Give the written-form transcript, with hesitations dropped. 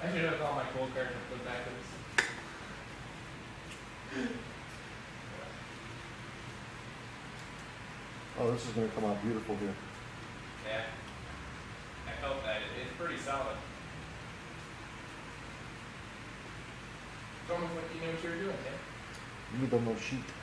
I should have all my cold cards and put backwards. Oh, this is going to come out beautiful here. Yeah. I felt that. It's pretty solid. It's almost like you knew what you were doing, Tim. You don't know sheet.